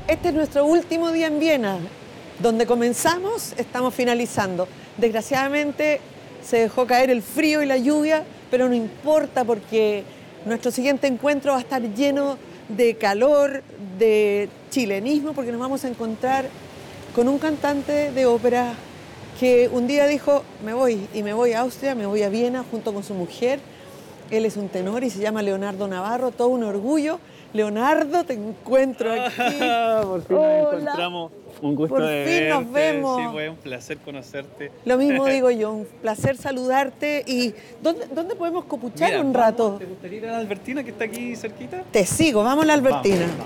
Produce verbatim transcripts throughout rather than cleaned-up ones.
Este es nuestro último día en Viena. Donde comenzamos, estamos finalizando. Desgraciadamente se dejó caer el frío y la lluvia, pero no importa porque nuestro siguiente encuentro va a estar lleno de calor, de chilenismo, porque nos vamos a encontrar con un cantante de ópera que un día dijo, me voy, y me voy a Austria, me voy a Viena junto con su mujer. Él es un tenor y se llama Leonardo Navarro, todo un orgullo. Leonardo, te encuentro aquí. Por fin Hola. Nos encontramos. Un gusto Por de fin verte. Nos vemos. Sí, fue un placer conocerte. Lo mismo digo yo, un placer saludarte. ¿Y dónde, dónde podemos copuchar Mira, un vamos, rato? ¿Te gustaría ir a la Albertina que está aquí cerquita? Te sigo, vamos a la Albertina. Vamos,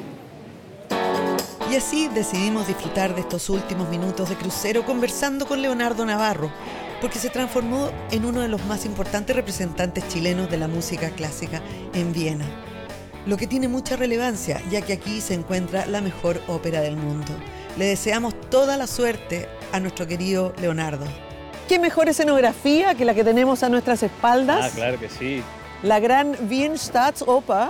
vamos. Y así decidimos disfrutar de estos últimos minutos de crucero conversando con Leonardo Navarro, porque se transformó en uno de los más importantes representantes chilenos de la música clásica en Viena. Lo que tiene mucha relevancia, ya que aquí se encuentra la mejor ópera del mundo. Le deseamos toda la suerte a nuestro querido Leonardo. ¿Qué mejor escenografía que la que tenemos a nuestras espaldas? Ah, claro que sí. La gran Wien Staatsoper.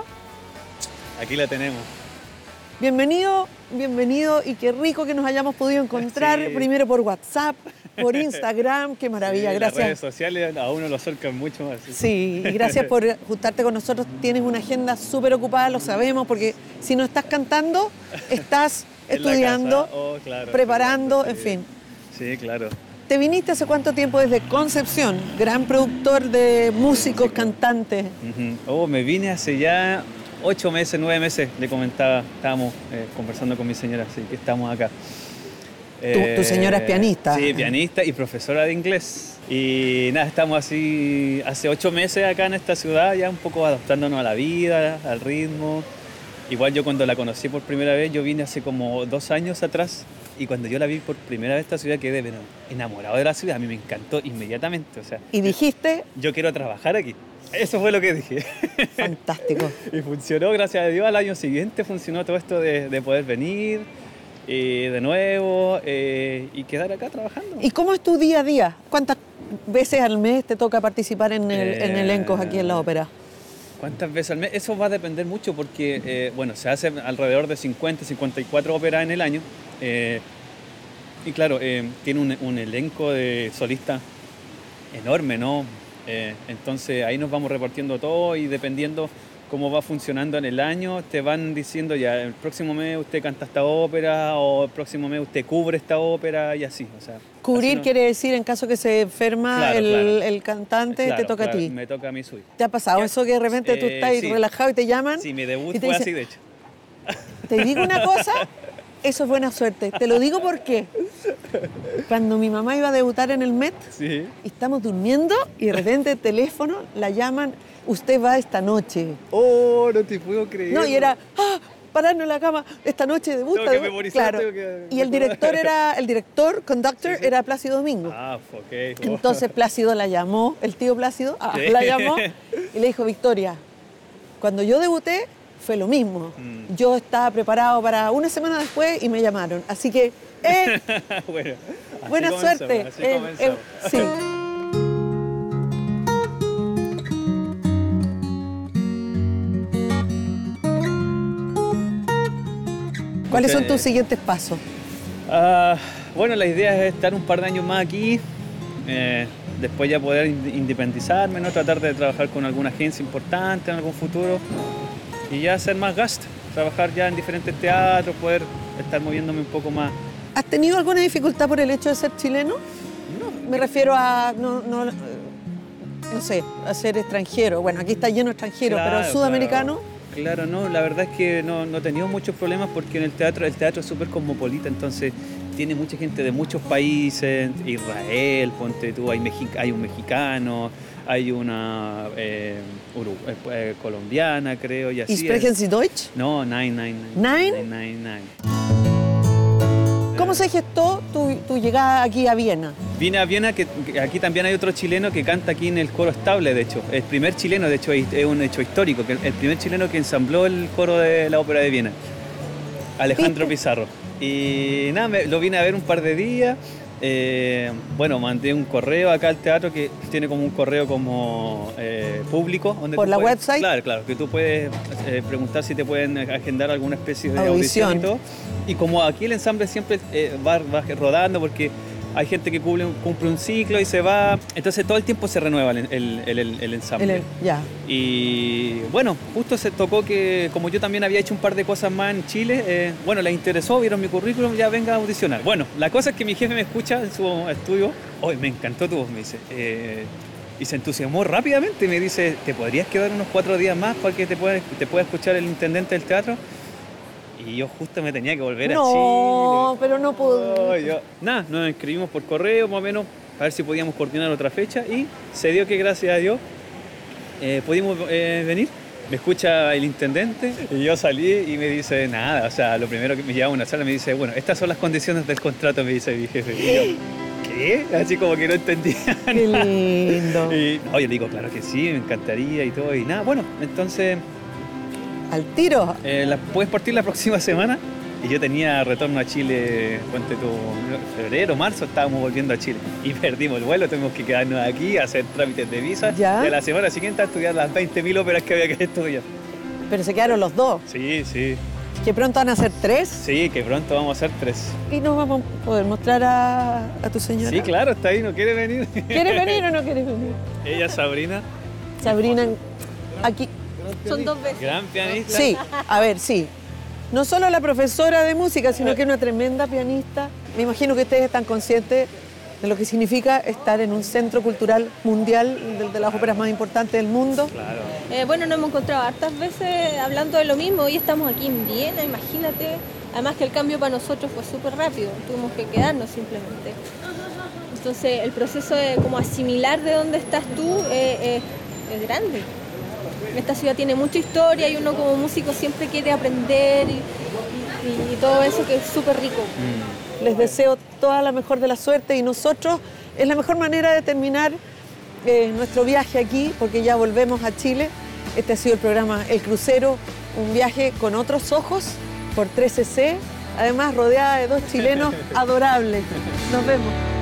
Aquí la tenemos. Bienvenido, bienvenido y qué rico que nos hayamos podido encontrar, sí. Primero por WhatsApp, por Instagram, qué maravilla, sí, gracias. Las redes sociales a uno lo acercan mucho más. Sí, sí, y gracias por juntarte con nosotros. Tienes una agenda súper ocupada, lo sabemos, porque si no estás cantando, estás estudiando, oh, claro, preparando, claro, en sí. fin. Sí, claro. ¿Te viniste hace cuánto tiempo desde Concepción? Gran productor de músicos, sí, cantantes. Uh-huh. Oh, me vine hace ya ocho meses, nueve meses, le comentaba, estábamos eh, conversando con mi señora, así que estamos acá. Eh, ¿Tu, ¿Tu señora es pianista? Sí, pianista y profesora de inglés. Y nada, estamos así hace ocho meses acá en esta ciudad, ya un poco adaptándonos a la vida, al ritmo. Igual yo cuando la conocí por primera vez, yo vine hace como dos años atrás, y cuando yo la vi por primera vez esta ciudad quedé bueno, enamorado de la ciudad, a mí me encantó inmediatamente. O sea, ¿y dijiste? Yo quiero trabajar aquí. Eso fue lo que dije. Fantástico. Y funcionó, gracias a Dios, al año siguiente funcionó todo esto de, de poder venir eh, de nuevo eh, y quedar acá trabajando. ¿Y cómo es tu día a día? ¿Cuántas veces al mes te toca participar en, el, eh, en elencos aquí en la ópera? ¿Cuántas veces al mes? Eso va a depender mucho porque, eh, bueno, se hace alrededor de cincuenta, cincuenta y cuatro óperas en el año. Eh, y claro, eh, tiene un, un elenco de solistas enorme, ¿no? Eh, entonces ahí nos vamos repartiendo todo y dependiendo cómo va funcionando en el año, te van diciendo ya, el próximo mes usted canta esta ópera o el próximo mes usted cubre esta ópera y así. O sea, cubrir así no... quiere decir en caso que se enferma claro, el, claro. el cantante, claro, te toca claro, a ti. Me toca a mí subir. ¿Te ha pasado ya, eso que de repente eh, tú estás sí. relajado y te llaman? Sí, mi debut y te fue dicen, así, de hecho. Te digo una cosa, eso es buena suerte. Te lo digo porque cuando mi mamá iba a debutar en el Met, sí. estamos durmiendo y de repente el teléfono la llaman, usted va esta noche. Oh, no te puedo creer. No, y era, ah, pararnos en la cama, esta noche debuta. Tengo que memorizar, claro. tengo que... Y el director era, el director, conductor, sí, sí. era Plácido Domingo. Ah, ok. Oh. Entonces Plácido la llamó, el tío Plácido ah, sí. la llamó y le dijo, Victoria, cuando yo debuté fue lo mismo. Mm. Yo estaba preparado para una semana después y me llamaron. Así que, eh, bueno, buena suerte. Así eh, eh, sí. ¿Cuáles son tus siguientes pasos? Uh, bueno, la idea es estar un par de años más aquí, eh, después ya poder independizarme, ¿no? Tratar de trabajar con alguna agencia importante en algún futuro y ya hacer más gasto, trabajar ya en diferentes teatros, poder estar moviéndome un poco más. ¿Has tenido alguna dificultad por el hecho de ser chileno? No. Me refiero a, no, no, no sé, a ser extranjero. Bueno, aquí está lleno de extranjeros, claro, pero sudamericano... Claro. Claro, no, la verdad es que no, no he tenido muchos problemas porque en el teatro, el teatro es súper cosmopolita, entonces tiene mucha gente de muchos países, Israel, ponte tú, hay, Mexi hay un mexicano, hay una eh, Uruguay, eh, colombiana, creo, y así. ¿Sprechen Sie Deutsch? No, nein, nein, nein. Nein, nein, nein. ¿Cómo se gestó tu, tu llegada aquí a Viena? Vine a Viena, que, que aquí también hay otro chileno que canta aquí en el coro estable, de hecho. El primer chileno, de hecho, es un hecho histórico, que el primer chileno que ensambló el coro de la ópera de Viena, Alejandro Pizarro. Y nada, me, lo vine a ver un par de días, Eh, bueno, mandé un correo acá al teatro que tiene como un correo como eh, público. Donde ¿Por tú la puedes, website? Claro, claro, que tú puedes eh, preguntar si te pueden agendar alguna especie de Audición. audición y todo. Y como aquí el ensamble siempre eh, va, va rodando porque hay gente que cumple, cumple un ciclo y se va, entonces todo el tiempo se renueva el, el, el, el ensamble. El- ya. Y bueno, justo se tocó que como yo también había hecho un par de cosas más en Chile, eh, bueno, les interesó, vieron mi currículum, ya venga a audicionar. Bueno, la cosa es que mi jefe me escucha en su estudio, hoy me encantó tu voz, me dice, eh, y se entusiasmó rápidamente, me dice, ¿te podrías quedar unos cuatro días más para que te pueda, te pueda escuchar el intendente del teatro? Y yo justo me tenía que volver a Chile. No, pero no puedo. Oh, yo- Nada, nos escribimos por correo más o menos a ver si podíamos coordinar otra fecha y se dio que gracias a Dios eh, pudimos eh, venir. Me escucha el intendente y yo salí y me dice nada, o sea, lo primero que me lleva a una sala me dice, bueno, estas son las condiciones del contrato, me dice mi jefe. Y yo, ¿qué? Así como que no entendía Qué nada. lindo. Y no, yo le digo, claro que sí, me encantaría y todo. Y nada, bueno, entonces Al tiro. eh, la, puedes partir la próxima semana. Y yo tenía retorno a Chile, ponte tú, febrero, marzo, estábamos volviendo a Chile. Y perdimos el vuelo, tuvimos que quedarnos aquí a hacer trámites de visa. Ya. Y a la semana siguiente a estudiar las veinte mil óperas que había que estudiar. Pero se quedaron los dos. Sí, sí, Que pronto van a ser tres. sí, que pronto vamos a hacer tres. Y nos vamos a poder mostrar a, a tu señora. Sí, claro, está ahí, ¿no quiere venir? ¿Quieres venir o no quieres venir? Ella, Sabrina, Sabrina, aquí. Son dos veces. gran pianista. Sí, a ver, sí. No solo la profesora de música, sino que una tremenda pianista. Me imagino que ustedes están conscientes de lo que significa estar en un centro cultural mundial, de, de las óperas más importantes del mundo. Claro. Eh, bueno, nos hemos encontrado hartas veces hablando de lo mismo. Hoy estamos aquí en Viena, imagínate. Además que el cambio para nosotros fue súper rápido. Tuvimos que quedarnos simplemente. Entonces el proceso de como asimilar de dónde estás tú eh, eh, es grande. Esta ciudad tiene mucha historia y uno como músico siempre quiere aprender y, y- y todo eso que es súper rico. Mm. Les deseo toda la mejor de la suerte y nosotros es la mejor manera de terminar eh, nuestro viaje aquí, porque ya volvemos a Chile. Este ha sido el programa El Crucero, un viaje con otros ojos por trece C, además rodeada de dos chilenos adorables. Nos vemos.